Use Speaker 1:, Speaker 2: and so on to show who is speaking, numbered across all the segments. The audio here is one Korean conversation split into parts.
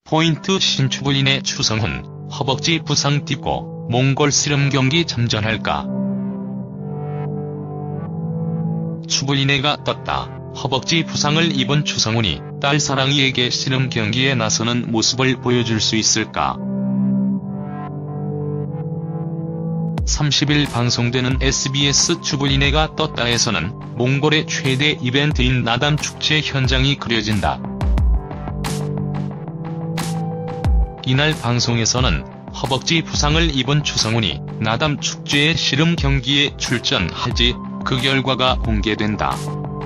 Speaker 1: 포인트 신추불인의 추성훈, 허벅지 부상 딛고 몽골 씨름 경기 참전할까? 추불인회가 떴다. 허벅지 부상을 입은 추성훈이 딸 사랑이에게 씨름 경기에 나서는 모습을 보여줄 수 있을까? 30일 방송되는 SBS 추불인회가 떴다에서는 몽골의 최대 이벤트인 나담 축제 현장이 그려진다. 이날 방송에서는 허벅지 부상을 입은 추성훈이 나담 축제의 씨름 경기에 출전하지, 그 결과가 공개된다.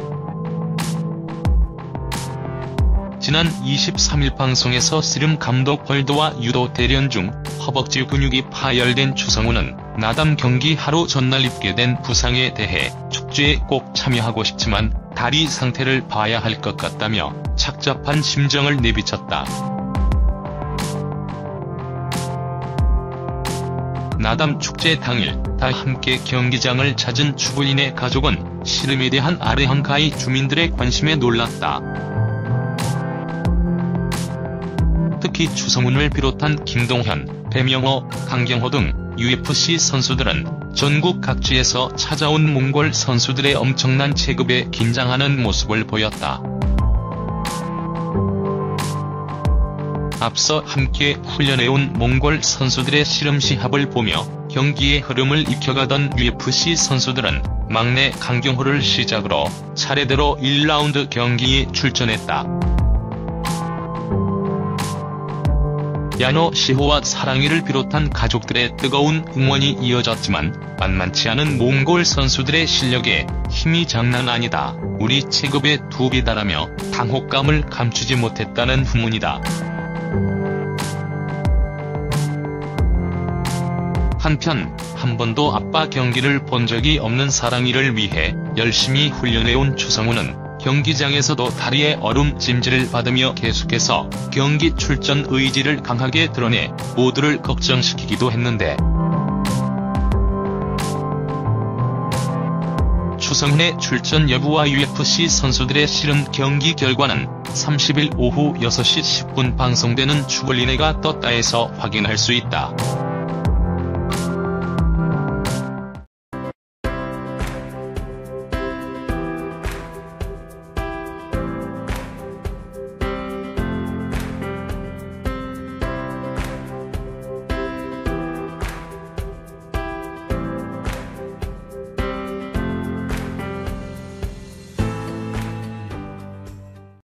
Speaker 1: 지난 23일 방송에서 씨름 감독 홀드와 유도 대련 중 허벅지 근육이 파열된 추성훈은 나담 경기 하루 전날 입게 된 부상에 대해 축제에 꼭 참여하고 싶지만 다리 상태를 봐야 할 것 같다며 착잡한 심정을 내비쳤다. 나담 축제 당일 다 함께 경기장을 찾은 추불인의 가족은 씨름에 대한 아르항카이 주민들의 관심에 놀랐다. 특히 추성훈을 비롯한 김동현, 배명호, 강경호 등 UFC 선수들은 전국 각지에서 찾아온 몽골 선수들의 엄청난 체급에 긴장하는 모습을 보였다. 앞서 함께 훈련해온 몽골 선수들의 씨름 시합을 보며 경기의 흐름을 익혀가던 UFC 선수들은 막내 강경호를 시작으로 차례대로 1라운드 경기에 출전했다. 야노 시호와 사랑이를 비롯한 가족들의 뜨거운 응원이 이어졌지만 만만치 않은 몽골 선수들의 실력에 힘이 장난 아니다, 우리 체급의 2배다라며 당혹감을 감추지 못했다는 후문이다. 한편 한 번도 아빠 경기를 본 적이 없는 사랑이를 위해 열심히 훈련해온 추성훈은 경기장에서도 다리에 얼음 찜질을 받으며 계속해서 경기 출전 의지를 강하게 드러내 모두를 걱정시키기도 했는데, 추성훈의 출전 여부와 UFC 선수들의 씨름 경기 결과는 30일 오후 6시 10분 방송되는 추불인회가 떴다에서 확인할 수 있다.